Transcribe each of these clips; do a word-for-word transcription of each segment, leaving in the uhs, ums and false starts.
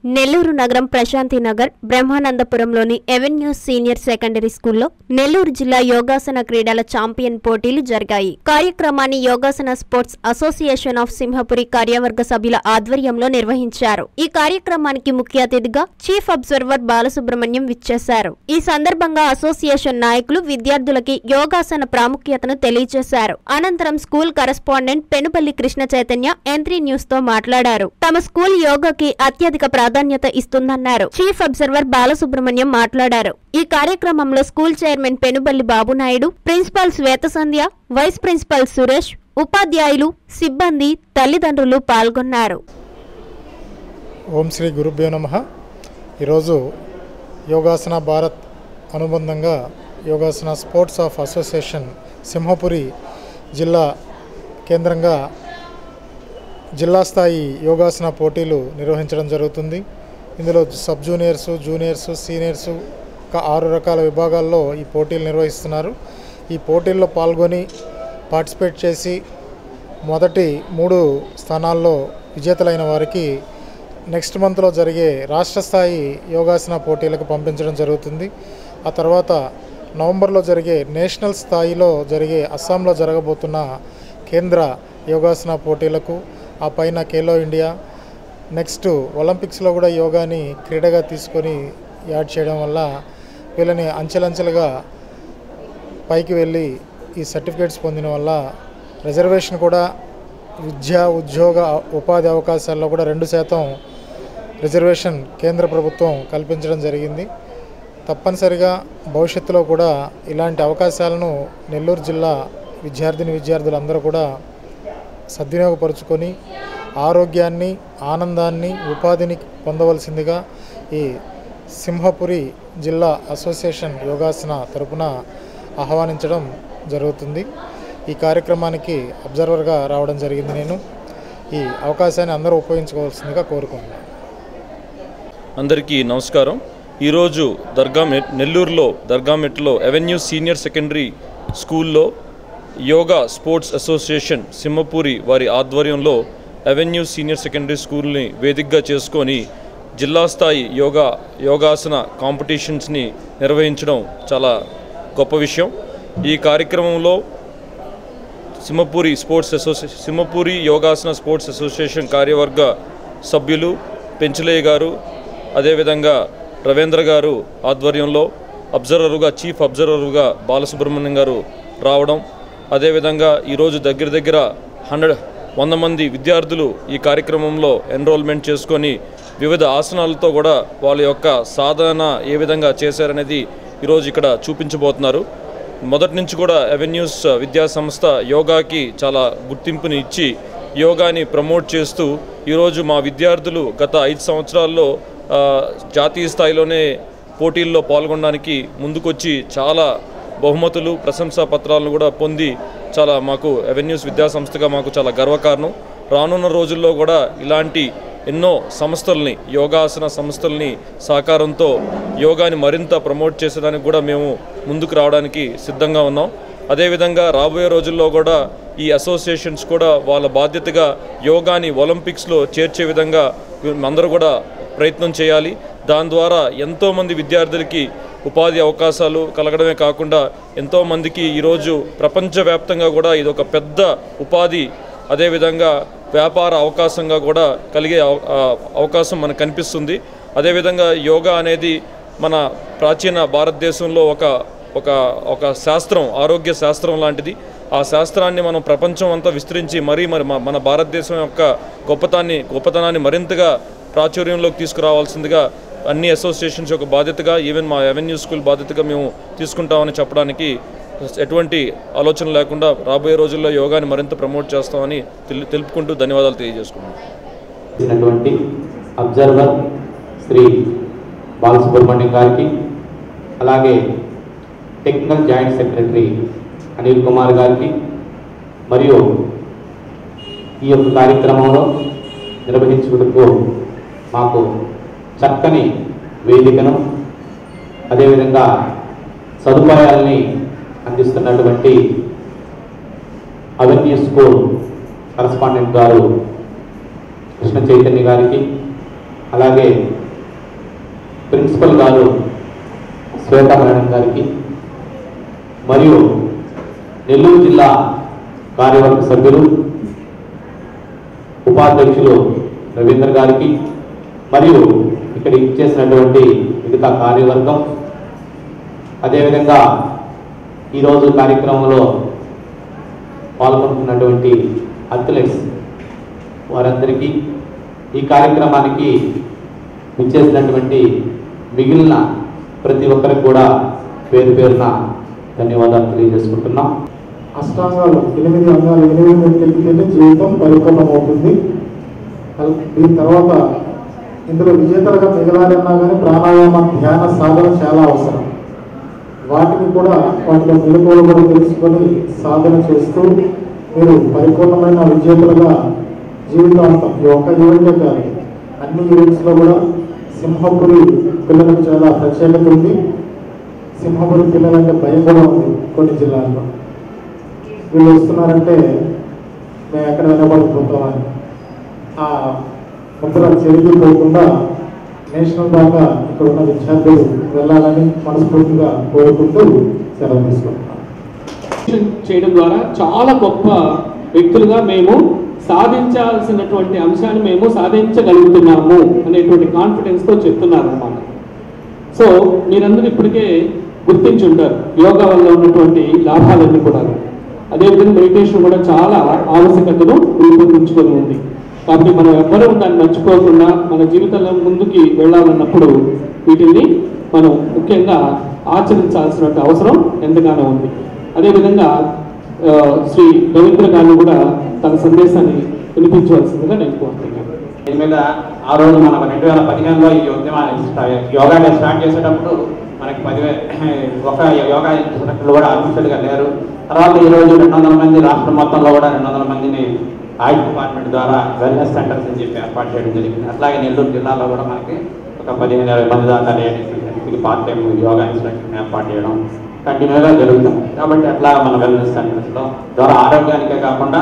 నెల్లూరు నగరం ప్రశాంతి నగర్ బ్రహ్మానందపురంలోని avenue senior secondary స్కూల్లో నెల్లూరు జిల్లా యోగాసన క్రీడల ఛాంపియన్ పోటీలు జరిగాయి. కార్యక్రమాన్ని Yogasana sports association of Simhapuri కార్యవర్గ సభ్యుల ఆధ్వర్యంలో నిర్వహించారు. ఈ కార్యక్రమానికి ముఖ్య అతిథిగా చీఫ్ అబ్జర్వర్ బాలసుబ్రహ్మణ్యం విచ్చేశారు. ఈ సందర్భంగా అసోసియేషన్ నాయకులు విద్యార్థులకి యోగాసన ప్రాముఖ్యతను తెలియజేశారు. అనంతరం school correspondent Penupalli Krishna Chaitanya M three news తో మాట్లాడారు. తమ స్కూల్ యోగాకి అత్యధిక ప్రాధాన్యత ఇస్తుందన్నారు. చీఫ్ అబ్జర్వర్ బాలసుబ్రహ్మణ్యం మాట్లాడారు. ఈ కార్యక్రమంలో school chairman Penuballi Babunaidu, principal Shweta Sandhya, vice principal Suresh, ఉపాధ్యాయులు, సిబ్బంది, తల్లిదండ్రులు పాల్గొన్నారు. ఓం శ్రీ గురుభ్యో నమః. ఈరోజు యోగాసన భారత్ అనుబంధంగా Yogasana sports of association Simhapuri జిల్లా కేంద్రంగా జిల్లా స్థాయి యోగాసన పోటీలు నిర్వహించడం జరుగుతుంది. ఇందులో సబ్ జూనియర్సు, జూనియర్సు, సీనియర్సు ఒక ఆరు రకాల విభాగాల్లో ఈ పోటీలు నిర్వహిస్తున్నారు. ఈ పోటీల్లో పాల్గొని పార్టిసిపేట్ చేసి మొదటి మూడు స్థానాల్లో విజేతలైన వారికి నెక్స్ట్ మంత్లో జరిగే రాష్ట్ర స్థాయి యోగాసన పోటీలకు పంపించడం జరుగుతుంది. ఆ తర్వాత నవంబర్లో జరిగే నేషనల్ స్థాయిలో జరిగే అస్సాంలో జరగబోతున్న కేంద్ర యోగాసన పోటీలకు, ఆ పైన ఖేలో ఇండియా, నెక్స్ట్ ఒలింపిక్స్లో కూడా యోగాని క్రీడగా తీసుకొని యాడ్ చేయడం వల్ల వీళ్ళని అంచెలంచెలుగా పైకి వెళ్ళి ఈ సర్టిఫికేట్స్ పొందిన వల్ల రిజర్వేషన్ కూడా విద్యా ఉద్యోగ ఉపాధి అవకాశాల్లో కూడా రెండు శాతం రిజర్వేషన్ కేంద్ర ప్రభుత్వం కల్పించడం జరిగింది. తప్పనిసరిగా భవిష్యత్తులో కూడా ఇలాంటి అవకాశాలను నెల్లూరు జిల్లా విద్యార్థిని విద్యార్థులందరూ కూడా సద్వినియోగపరుచుకొని ఆరోగ్యాన్ని, ఆనందాన్ని, ఉపాధిని పొందవలసిందిగా ఈ సింహపురి జిల్లా అసోసియేషన్ యోగాసన తరపున ఆహ్వానించడం జరుగుతుంది. ఈ కార్యక్రమానికి అబ్జర్వర్గా రావడం జరిగింది. నేను ఈ అవకాశాన్ని అందరూ ఉపయోగించుకోవాల్సిందిగా కోరుకుంటున్నాను. అందరికీ నమస్కారం. ఈరోజు దర్గామెట్ నెల్లూరులో దర్గామెట్లో ఎవెన్యూ సీనియర్ సెకండరీ స్కూల్లో యోగా స్పోర్ట్స్ అసోసియేషన్ సింహపురి వారి ఆధ్వర్యంలో ఎవెన్యూ సీనియర్ సెకండరీ స్కూల్ని వేదికగా చేసుకొని జిల్లా స్థాయి యోగా యోగాసన కాంపిటీషన్స్ని నిర్వహించడం చాలా గొప్ప విషయం. ఈ కార్యక్రమంలో Simhapuri sports association Simhapuri Yogasana sports association కార్యవర్గ సభ్యులు పెంచలయ్య గారు, అదేవిధంగా రవీంద్ర గారు ఆధ్వర్యంలో అబ్జర్వర్గా చీఫ్ అబ్జర్వర్గా బాలసుబ్రహ్మణ్యం గారు రావడం, అదేవిధంగా ఈరోజు దగ్గర దగ్గర హండ్రెడ్ వంద మంది విద్యార్థులు ఈ కార్యక్రమంలో ఎన్రోల్మెంట్ చేసుకొని వివిధ ఆసనాలతో కూడా వాళ్ళ యొక్క సాధన ఏ విధంగా చేశారనేది ఈరోజు ఇక్కడ చూపించబోతున్నారు. మొదటి నుంచి కూడా ఎవెన్యూస్ విద్యా సంస్థ యోగాకి చాలా గుర్తింపుని ఇచ్చి యోగాని ప్రమోట్ చేస్తూ ఈరోజు మా విద్యార్థులు గత ఐదు సంవత్సరాల్లో జాతీయ స్థాయిలోనే పోటీల్లో పాల్గొనడానికి ముందుకొచ్చి చాలా బహుమతులు, ప్రశంసా పత్రాలను కూడా పొంది చాలా మాకు ఎవెన్యూస్ విద్యా సంస్థగా మాకు చాలా గర్వకారణం. రానున్న రోజుల్లో కూడా ఇలాంటి ఎన్నో సంస్థల్ని, యోగాసన సంస్థల్ని సహకారంతో యోగాని మరింత ప్రమోట్ చేసేదానికి కూడా మేము ముందుకు రావడానికి సిద్ధంగా ఉన్నాం. అదేవిధంగా రాబోయే రోజుల్లో కూడా ఈ అసోసియేషన్స్ కూడా వాళ్ళ బాధ్యతగా యోగాని ఒలింపిక్స్లో చేర్చే విధంగా అందరూ కూడా ప్రయత్నం చేయాలి. దాని ద్వారా ఎంతోమంది విద్యార్థులకి ఉపాధి అవకాశాలు కలగడమే కాకుండా ఎంతోమందికి ఈరోజు ప్రపంచవ్యాప్తంగా కూడా ఇది ఒక పెద్ద ఉపాధి, అదేవిధంగా వ్యాపార అవకాశంగా కూడా కలిగే అవకాశం మనకు కనిపిస్తుంది. అదేవిధంగా యోగా అనేది మన ప్రాచీన భారతదేశంలో ఒక ఒక ఒక శాస్త్రం, ఆరోగ్య శాస్త్రం లాంటిది. ఆ శాస్త్రాన్ని మనం ప్రపంచం అంతా విస్తరించి మరీ మరి మన భారతదేశం యొక్క గొప్పతనాన్ని గొప్పతనాన్ని మరింతగా ప్రాచుర్యంలోకి తీసుకురావాల్సిందిగా అన్ని అసోసియేషన్స్ యొక్క బాధ్యతగా, ఈవెన్ మా ఎవెన్యూ స్కూల్ బాధ్యతగా మేము తీసుకుంటామని చెప్పడానికి ఎటువంటి ఆలోచన లేకుండా రాబోయే రోజుల్లో యోగాని మరింత ప్రమోట్ చేస్తామని తెలుపుకుంటూ ధన్యవాదాలు తెలియజేసుకున్నాను. అబ్జర్వర్ శ్రీ బాలసుబ్రహ్మణ్యం గారికి, అలాగే technical joint secretary Anil Kumar గారికి, మరియు ఈ యొక్క కార్యక్రమంలో నిర్వహించుటకు మాకు చక్కని వేదికను, అదేవిధంగా సదుపాయాలని అందిస్తున్నటువంటి అవెన్యూ స్కూల్ కరస్పాండెంట్ గారు కృష్ణ చైతన్య గారికి, అలాగే ప్రిన్సిపల్ గారు శ్వేతారాయణ గారికి మరియు నెల్లూరు జిల్లా కార్యవర్గ సభ్యులు ఉపాధ్యక్షులు రవీంద్ర గారికి మరియు ఇక్కడ ఇచ్చేసినటువంటి మిగతా కార్యవర్గం, అదేవిధంగా ఈరోజు కార్యక్రమంలో పాల్గొంటున్నటువంటి అథ్లెట్స్ వారందరికీ, ఈ కార్యక్రమానికి ఇచ్చేసినటువంటి మిగిలిన ప్రతి ఒక్కరికి కూడా పేరు పేరున ధన్యవాదాలు తెలియజేసుకుంటున్నాం. అష్టాంగాలు ఎనిమిది అంగాలు ఎనిమిది తెలిపితేనే జీవితం పరిపూర్ణమవుతుంది. దీని తర్వాత ఇందులో విజేతలుగా మిగలాలన్నా కానీ ప్రాణాయామ ధ్యాన సాధన చాలా అవసరం. వాటిని కూడా వాటిలో మెలకువలు కూడా తెలుసుకొని సాధన చేస్తూ మీరు పరిపూర్ణమైన విజేతలుగా జీవితాంతం ఈ ఒక్క ఈవెంటే కాదు అన్ని ఈవెంట్స్లో కూడా సింహపురి పిల్లలకు చాలా ప్రత్యేకత ఉంది. సింహపురి పిల్లలంటే భయం కూడా ఉంది కొన్ని జిల్లాల్లో. వీళ్ళు వస్తున్నారంటే మేము ఎక్కడ వెనబడిపోతామని ఆ ముద్ర చెరిగిపోకుండా నేషనల్ దాకా ఇక్కడ ఉన్న విద్యార్థులు వెళ్ళాలని మనస్ఫూర్తిగా కోరుకుంటూ సెలవు తీసుకుంటున్నాం. చేయడం ద్వారా చాలా గొప్ప వ్యక్తులుగా మేము సాధించాల్సినటువంటి అంశాన్ని మేము సాధించగలుగుతున్నాము అనేటువంటి కాన్ఫిడెన్స్తో చెప్తున్నారు అన్నమాట. సో మీరందరూ ఇప్పటికే గుర్తించి ఉంటారు యోగా వల్ల ఉన్నటువంటి లాభాలన్నీ కూడా. అదేవిధంగా మెడిటేషన్ కూడా చాలా ఆవశ్యకతను రూపొందించుకొని ఉంది. కాబట్టి మనం ఎవ్వరూ దాన్ని మర్చిపోకుండా మన జీవితంలో ముందుకి వెళ్ళాలన్నప్పుడు వీటిని మనం ముఖ్యంగా ఆచరించాల్సిన అవసరం ఎంతగానో ఉంది. అదేవిధంగా శ్రీ రవీంద్ర గారిని కూడా తన సందేశాన్ని వినిపించవలసిందిగా నేను కోరుతున్నాను. దీని మీద ఆ రోజు మనం రెండు వేల పదిహేనులో ఈ ఉద్యమాన్ని యోగా డే స్టార్ట్ చేసేటప్పుడు మనకి పదివే ఒక యోగా ఇన్స్ట్రక్టర్లు కూడా ఆఫీషియల్గా లేరు. తర్వాత ఈరోజు రెండు వందల మంది రాష్ట్రం మొత్తంలో కూడా రెండు వందల మందిని ఆయుష్ డిపార్ట్మెంట్ ద్వారా వెల్నెస్ సెంటర్స్ అని చెప్పి ఏర్పాటు చేయడం జరిగింది. అట్లాగే నెల్లూరు జిల్లాలో కూడా మనకి ఒక పదిహేను ఇరవై మంది దాకా లేడీస్కి పార్ట్ టైం యోగా ఇన్స్ట్రక్షన్ ఏర్పాటు చేయడం కంటిన్యూగా జరుగుతుంది. కాబట్టి అట్లా మన వెల్నెస్ సెంటర్స్లో ద్వారా ఆరోగ్యానికే కాకుండా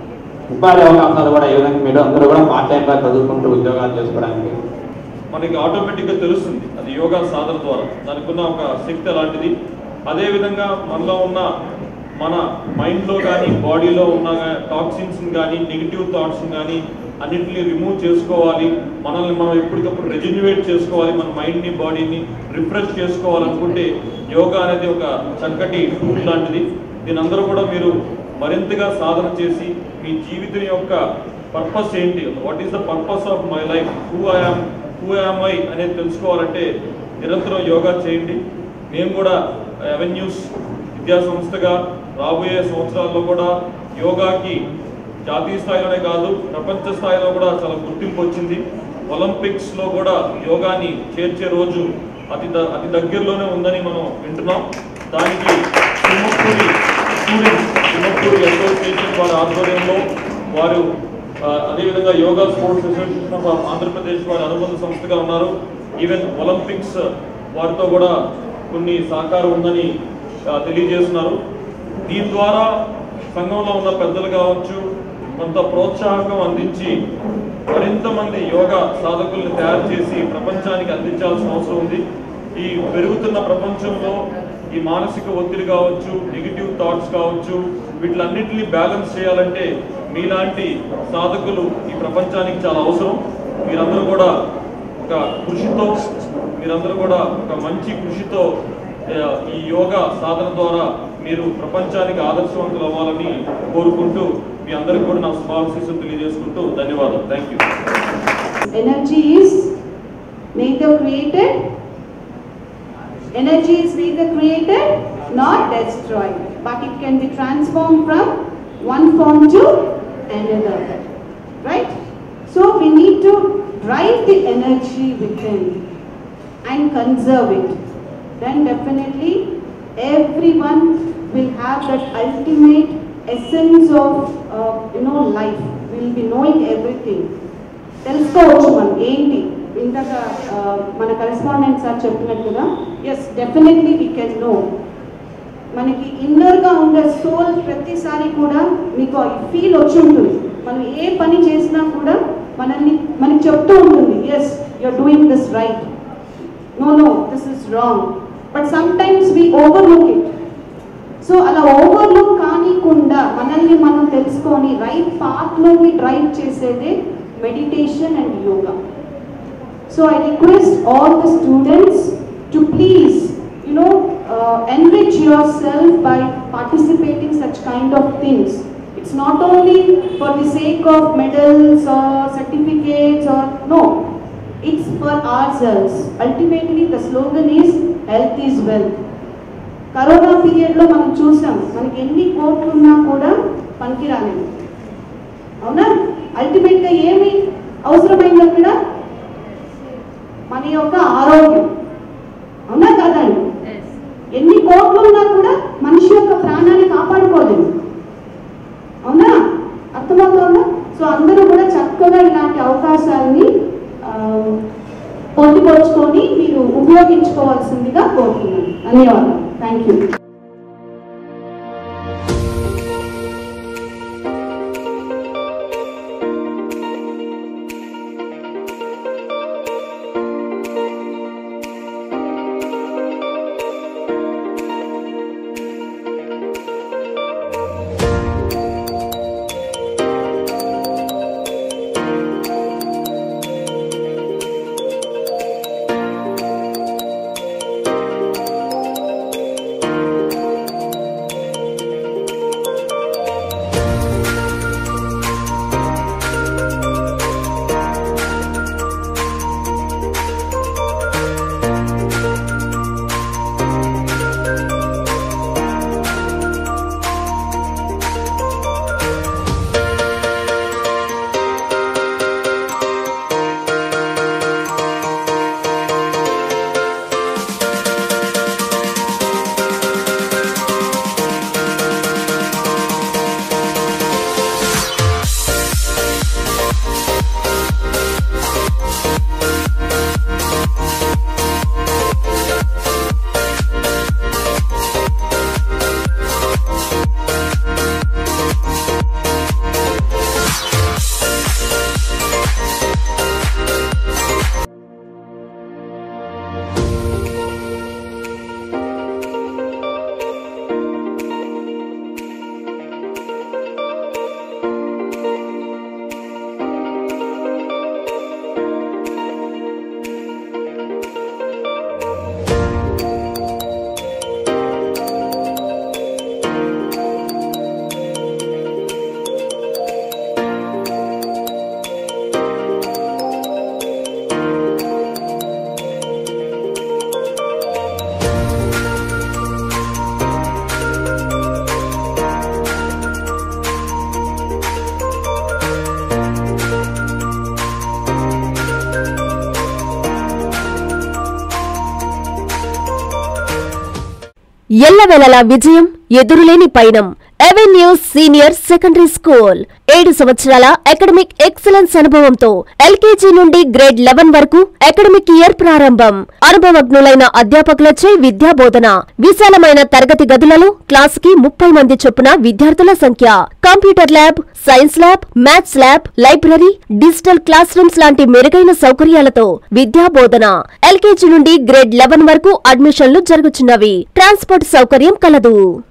ఉపాధి అవకాశాలు కూడా ఏ విధంగా మీరు అందరూ కూడా పార్ట్ టైంగా చదువుకుంటూ ఉద్యోగాలు చేసుకోవడానికి మనకి ఆటోమేటిక్గా తెలుస్తుంది. అది యోగా సాధన ద్వారా దానికి ఉన్న ఒక శక్తి అలాంటిది. అదేవిధంగా మనలో ఉన్న మన మైండ్లో కానీ బాడీలో ఉన్న టాక్సిన్స్ కానీ నెగిటివ్ థాట్స్ కానీ అన్నింటినీ రిమూవ్ చేసుకోవాలి. మనల్ని మనం ఎప్పటికప్పుడు రెజ్యునేట్ చేసుకోవాలి. మన మైండ్ని బాడీని రిఫ్రెష్ చేసుకోవాలనుకుంటే యోగా అనేది ఒక చక్కటి టూల్ లాంటిది. దీని అందరూ కూడా మీరు మరింతగా సాధన చేసి మీ జీవితం యొక్క పర్పస్ ఏంటి, what is the purpose of my life, who I am who am I అనేది తెలుసుకోవాలంటే నిరంతరం యోగా చేయండి. మేము కూడా అవెన్యూస్ విద్యా సంస్థగా రాబోయే సంవత్సరాల్లో కూడా యోగాకి జాతీయ స్థాయిలోనే కాదు ప్రపంచ స్థాయిలో కూడా చాలా గుర్తింపు వచ్చింది. ఒలింపిక్స్లో కూడా యోగాని చేర్చే రోజు అతి అతి దగ్గరలోనే ఉందని మనం వింటున్నాం. దానికి సింహపురి స్టూడెంట్స్ సింహపురి అసోసియేషన్ వారి ఆధ్వర్యంలో వారు అదేవిధంగా yoga sports association of Andhra Pradesh వారి అనుబంధ సంస్థగా ఉన్నారు. ఈవెన్ ఒలింపిక్స్ వారితో కూడా కొన్ని సహకారం ఉందని తెలియజేస్తున్నారు. దీని ద్వారా సంఘంలో ఉన్న పెద్దలు కావచ్చు కొంత ప్రోత్సాహకం అందించి మరింత మంది యోగా సాధకుల్ని తయారు చేసి ప్రపంచానికి అందించాల్సిన అవసరం ఉంది. ఈ పెరుగుతున్న ప్రపంచంలో ఈ మానసిక ఒత్తిడి కావచ్చు, నెగిటివ్ థాట్స్ కావచ్చు, వీటిలన్నింటినీ బ్యాలెన్స్ చేయాలంటే మీలాంటి సాధకులు ఈ ప్రపంచానికి చాలా అవసరం. మీరందరూ కూడా ఒక కృషితో మీరందరూ కూడా ఒక మంచి కృషితో ఈ యోగా సాధన ద్వారా మీరు ప్రపంచానికి ఆదర్శవంతులు అవ్వాలని కోరుకుంటూ మీ అందరికీ కూడా నా శుభాకాంక్షలు తెలియజేసుకుంటూ ధన్యవాదాలు. Thank you. Energy is neither created, energy is neither created nor destroyed, but it can be transformed from one form to another. Right? So we need to drive the energy within and conserve it. Then definitely everyone will have that ultimate essence of uh, you know life. We will be knowing everything. తెలుసుకోవచ్చు మనం ఏంటి ఇంతక మన correspondent sir చెప్పినట్టుగా yes definitely we can know. మనకి ఇన్నర్గా ఉండే soul ప్రతిసారి కూడా మీకు ఫీల్ వచ్చి ఉంటుంది. మనం ఏ పని చేసినా కూడా మనల్ని మనకి చెప్తూ ఉంటుంది yes you're doing this right. No, no, this is wrong. But sometimes we overlook it. So ala overlook kaani kunda manalni manam telusukoni right path lo we drive chesede meditation and yoga. So I request all the students to please, you know, uh, enrich yourself by participating such kind of things. It's not only for the sake of medals or certificates or no. It's for ourselves. Ultimately, the slogan is health is wealth. Corona పీరియడ్లో మనం చూసాం, మనకి ఎన్ని కోట్లు ఉన్నా కూడా పనికి రాలేదు. అవునా? అల్టిమేట్గా ఏమి అవసరమైంది అక్కడ? మన యొక్క ఆరోగ్యం. అవునా కాదండి? ఎన్ని కోట్లు ఉన్నా కూడా మనిషి యొక్క ప్రాణాన్ని కాపాడుకోలేదు. అవునా? అర్థమవుతుందా? సో అందరూ కూడా చక్కగా ఇలాంటి అవకాశాలని పొందుపరుచుకొని మీరు ఉపయోగించుకోవాల్సిందిగా కోరుతున్నాను. ధన్యవాదాలు. Thank you. ఎల్లవేళలా విజయం, ఎదురులేని పయనం. ఎవెన్యూస్ సీనియర్ సెకండరీ స్కూల్ ఏడు సంవత్సరాల అకాడమిక్ ఎక్సలెన్స్ అనుభవంతో ఎల్కేజీ నుండి గ్రేడ్ లెవెన్ వరకు అకాడమిక్ ఇయర్ ప్రారంభం. అనుభవజ్ఞులైన అధ్యాపకులచే విద్యా బోధన. విశాలమైన తరగతి గదులలో క్లాసుకి ముప్పై మంది చొప్పున విద్యార్థుల సంఖ్య. Computer lab, science lab, maths lab, library, digital classrooms లాంటి మెరుగైన సౌకర్యాలతో విద్యా బోధన. ఎల్కేజీ నుండి గ్రేడ్ లెవెన్ వరకు అడ్మిషన్లు జరుగుతున్నవి. ట్రాన్స్పోర్ట్ సౌకర్యం కలదు.